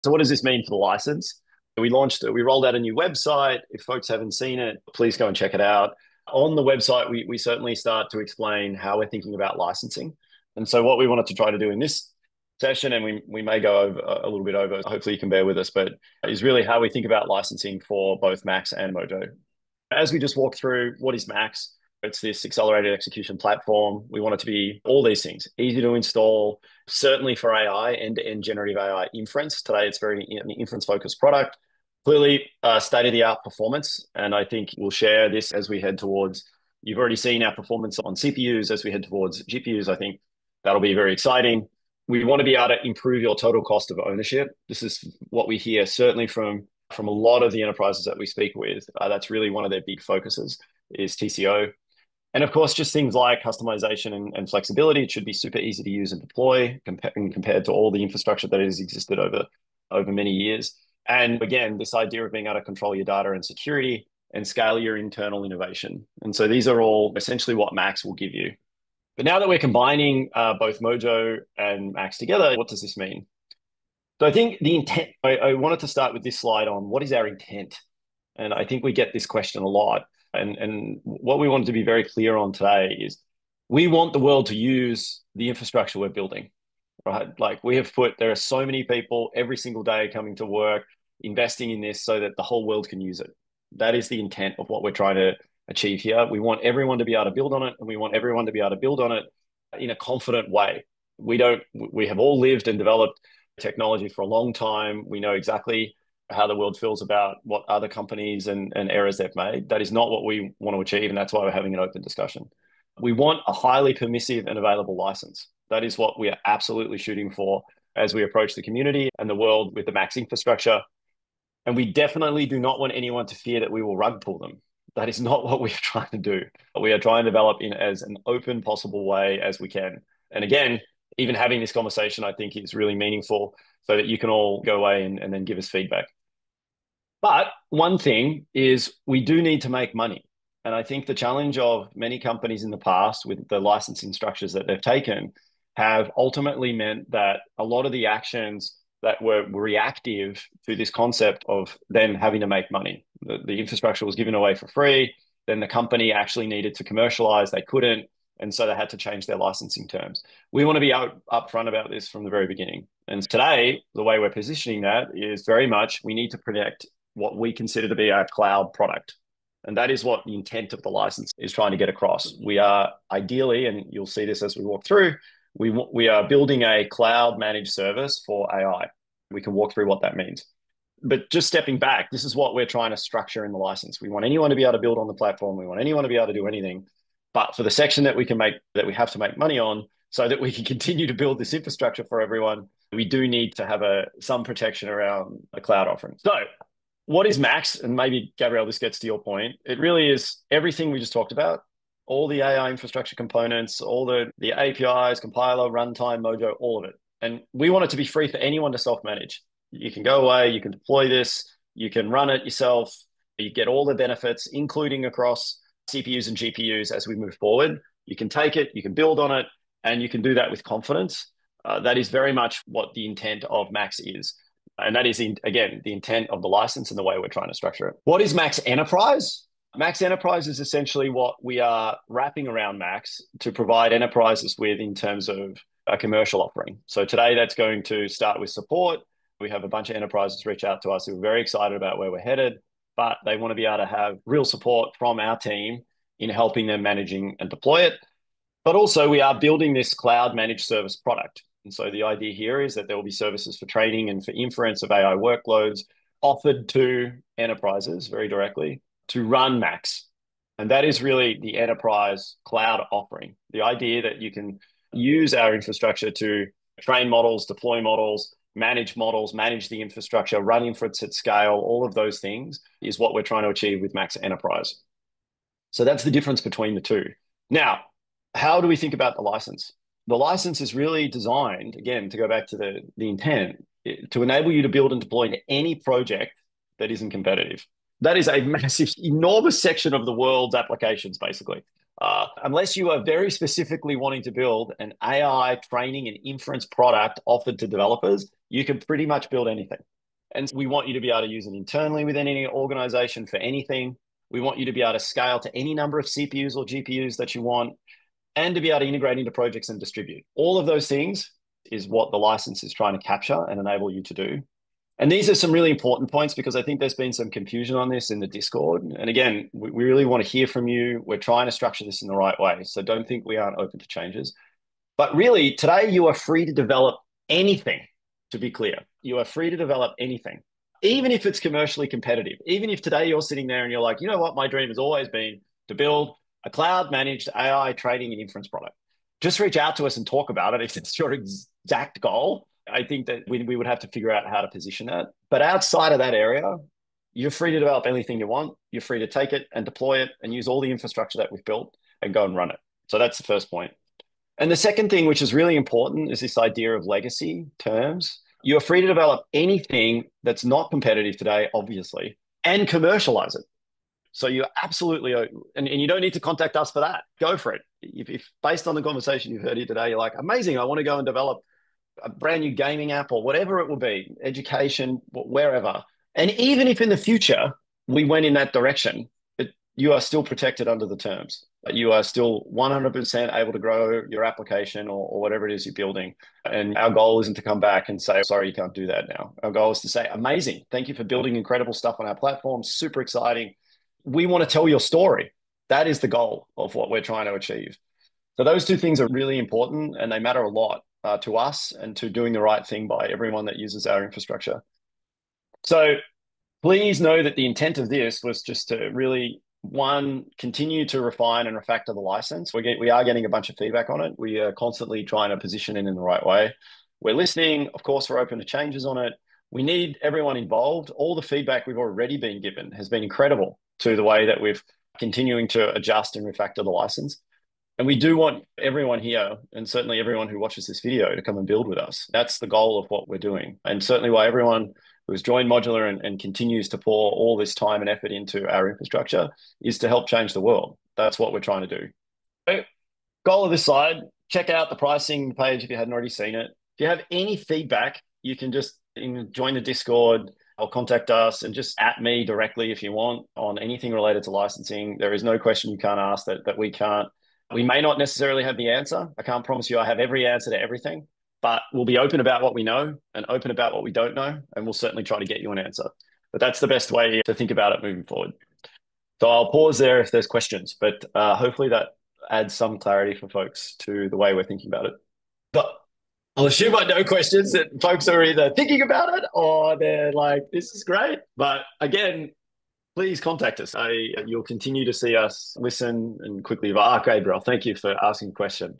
So what does this mean for the license? We rolled out a new website. If folks haven't seen it, please go and check it out. On the website, we certainly start to explain how we're thinking about licensing. And so what we wanted to try to do in this session, and we may go over a little bit over, hopefully you can bear with us, but is really how we think about licensing for both Max and Mojo. As we just walk through, what is Max? It's this accelerated execution platform. We want it to be all these things, easy to install, certainly for AI, end-to-end generative AI inference. Today, it's very an inference-focused product. Clearly, state-of-the-art performance. And I think we'll share this as we head towards, you've already seen our performance on CPUs. As we head towards GPUs, I think that'll be very exciting. We want to be able to improve your total cost of ownership. This is what we hear certainly from a lot of the enterprises that we speak with. That's really one of their big focuses is TCO. And of course, just things like customization and flexibility. It should be super easy to use and deploy compared to all the infrastructure that has existed over many years. And again, this idea of being able to control your data and security and scale your internal innovation. And so these are all essentially what Max will give you. But now that we're combining both Mojo and Max together, what does this mean? So I think the intent, I wanted to start with this slide on what is our intent? And I think we get this question a lot. And what we wanted to be very clear on today is we want the world to use the infrastructure we're building, right? Like there are so many people every single day coming to work, investing in this so that the whole world can use it. That is the intent of what we're trying to achieve here. We want everyone to be able to build on it, and we want everyone to be able to build on it in a confident way. We have all lived and developed technology for a long time. We know exactly how the world feels about what other companies and errors they've made. That is not what we want to achieve, and that's why we're having an open discussion. We want a highly permissive and available license. That is what we are absolutely shooting for as we approach the community and the world with the Max infrastructure. And we definitely do not want anyone to fear that we will rug pull them. That is not what we're trying to do. We are trying to develop in as an open possible way as we can. And again, even having this conversation, I think is really meaningful so that you can all go away and then give us feedback. But one thing is we do need to make money. And I think the challenge of many companies in the past with the licensing structures that they've taken have ultimately meant that a lot of the actions that were reactive to this concept of them having to make money. The infrastructure was given away for free. Then the company actually needed to commercialize. They couldn't. And so they had to change their licensing terms. We want to be upfront about this from the very beginning. And today, the way we're positioning that is very much we need to protect what we consider to be our cloud product. And that is what the intent of the license is trying to get across. We are ideally, and you'll see this as we walk through, we are building a cloud managed service for AI. We can walk through what that means. But just stepping back, this is what we're trying to structure in the license. We want anyone to be able to build on the platform. We want anyone to be able to do anything. But for the section that we have to make money on so that we can continue to build this infrastructure for everyone, we do need to have some protection around the cloud offering. So what is Max? And maybe, Gabrielle, this gets to your point. It really is everything we just talked about, all the AI infrastructure components, all the APIs, compiler, runtime, Mojo, all of it. And we want it to be free for anyone to self-manage. You can go away, you can deploy this, you can run it yourself, you get all the benefits, including across CPUs and GPUs as we move forward. You can take it, you can build on it, and you can do that with confidence. That is very much what the intent of Max is. And that is, again, the intent of the license and the way we're trying to structure it. What is Max Enterprise? Max Enterprise is essentially what we are wrapping around Max to provide enterprises with in terms of a commercial offering. So today that's going to start with support. We have a bunch of enterprises reach out to us who are very excited about where we're headed, but they want to be able to have real support from our team in helping them managing and deploy it. But also we are building this cloud managed service product. And so the idea here is that there will be services for training and for inference of AI workloads offered to enterprises very directly to run Max. And that is really the enterprise cloud offering. The idea that you can use our infrastructure to train models, deploy models, manage the infrastructure, run inference at scale, all of those things is what we're trying to achieve with Max Enterprise. So that's the difference between the two. Now, how do we think about the license? The license is really designed, again, to go back to the intent, to enable you to build and deploy into any project that isn't competitive. That is a massive, enormous section of the world's applications, basically. Unless you are very specifically wanting to build an AI training and inference product offered to developers, you can pretty much build anything. And we want you to be able to use it internally within any organization for anything. We want you to be able to scale to any number of CPUs or GPUs that you want, and to be able to integrate into projects and distribute. All of those things is what the license is trying to capture and enable you to do. And these are some really important points because I think there's been some confusion on this in the Discord. And again, we really want to hear from you. We're trying to structure this in the right way. So don't think we aren't open to changes. But really, today you are free to develop anything, to be clear. You are free to develop anything, even if it's commercially competitive. Even if today you're sitting there and you're like, you know what, my dream has always been to build a cloud-managed AI trading and inference product. Just reach out to us and talk about it if it's your exact goal. I think that we would have to figure out how to position that. But outside of that area, you're free to develop anything you want. You're free to take it and deploy it and use all the infrastructure that we've built and go and run it. So that's the first point. And the second thing, which is really important, is this idea of legacy terms. You're free to develop anything that's not competitive today, obviously, and commercialize it. So you're absolutely, and you don't need to contact us for that. Go for it. If based on the conversation you've heard here today, you're like, amazing, I want to go and develop a brand new gaming app or whatever it will be, education, wherever. And even if in the future we went in that direction, you are still protected under the terms. You are still 100% able to grow your application or whatever it is you're building. And our goal isn't to come back and say, sorry, you can't do that now. Our goal is to say, amazing, thank you for building incredible stuff on our platform, super exciting. We want to tell your story. That is the goal of what we're trying to achieve. So those two things are really important and they matter a lot to us and to doing the right thing by everyone that uses our infrastructure. So please know that the intent of this was just to really, one, continue to refine and refactor the license. We are getting a bunch of feedback on it. We are constantly trying to position it in the right way. We're listening. Of course, we're open to changes on it. We need everyone involved. All the feedback we've already been given has been incredible to the way that we've continuing to adjust and refactor the license. And we do want everyone here, and certainly everyone who watches this video, to come and build with us. That's the goal of what we're doing. And certainly why everyone who has joined Modular and continues to pour all this time and effort into our infrastructure is to help change the world. That's what we're trying to do. So, goal of this slide, check out the pricing page if you hadn't already seen it. If you have any feedback, you can just join the Discord or contact us and just at me directly if you want on anything related to licensing. There is no question you can't ask that we can't. We may not necessarily have the answer. I can't promise you I have every answer to everything, but we'll be open about what we know and open about what we don't know, and we'll certainly try to get you an answer. But that's the best way to think about it moving forward. So I'll pause there if there's questions, but hopefully that adds some clarity for folks to the way we're thinking about it. But I'll assume I know questions that folks are either thinking about it or they're like, this is great. But again, please contact us. You'll continue to see us listen and quickly. Gabriel, thank you for asking a question.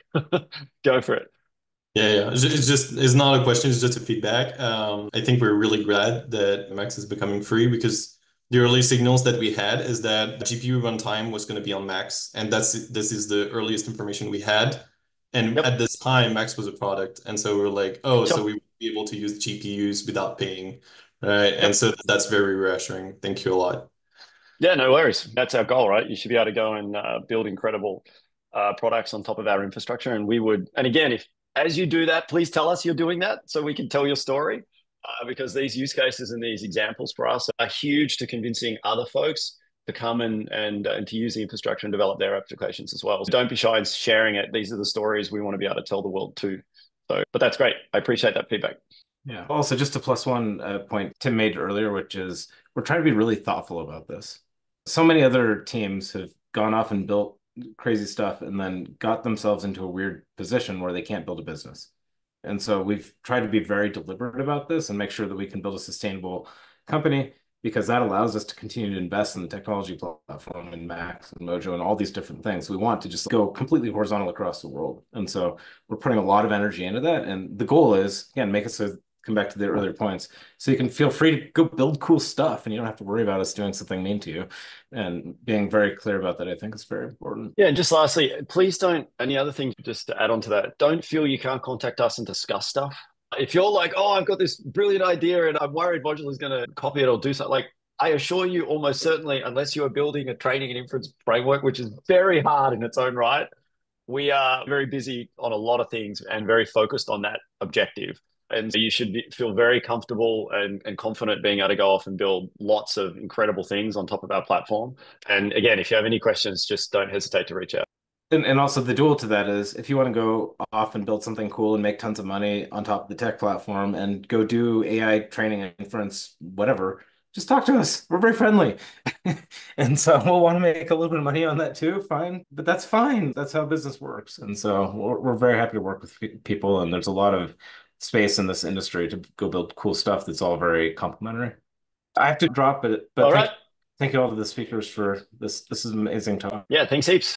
Go for it. Yeah. It's not a question. It's just a feedback. I think we're really glad that Max is becoming free because the early signals that we had is that GPU runtime was going to be on Max, and this is the earliest information we had. And Yep. at this time, Max was a product, and so we were like, oh, so Sure. we would be able to use GPUs without paying, right? And Yep. so that's very reassuring. Thank you a lot. Yeah, no worries. That's our goal, right? You should be able to go and build incredible products on top of our infrastructure. And we would, and again, if as you do that, please tell us you're doing that so we can tell your story. Because these use cases and these examples for us are huge to convincing other folks to come and to use the infrastructure and develop their applications as well. So don't be shy in sharing it. These are the stories we want to be able to tell the world too. So, but that's great. I appreciate that feedback. Yeah. Also, just a plus one point Tim made earlier, which is we're trying to be really thoughtful about this. So many other teams have gone off and built crazy stuff and then got themselves into a weird position where they can't build a business. And so we've tried to be very deliberate about this and make sure that we can build a sustainable company because that allows us to continue to invest in the technology platform and Max and Mojo and all these different things. We want to just go completely horizontal across the world. And so we're putting a lot of energy into that. And the goal is, again, make it so come back to the earlier points. So you can feel free to go build cool stuff and you don't have to worry about us doing something mean to you. And being very clear about that, I think is very important. Yeah, and just lastly, please don't, and the other thing, just to add on to that, don't feel you can't contact us and discuss stuff. If you're like, oh, I've got this brilliant idea and I'm worried Modular is going to copy it or do something, like, I assure you, almost certainly, unless you are building a training and inference framework, which is very hard in its own right, we are very busy on a lot of things and very focused on that objective. And so you should feel very comfortable and confident being able to go off and build lots of incredible things on top of our platform. And again, if you have any questions, just don't hesitate to reach out. And also the dual to that is if you want to go off and build something cool and make tons of money on top of the tech platform and go do AI training and inference, whatever, just talk to us. We're very friendly. And so we'll want to make a little bit of money on that too. Fine. But that's fine. That's how business works. And so we're very happy to work with people. And there's a lot of space in this industry to go build cool stuff that's all very complementary. I have to drop it, but All right. thank you all to the speakers for this. This is amazing talk. Yeah, thanks heaps.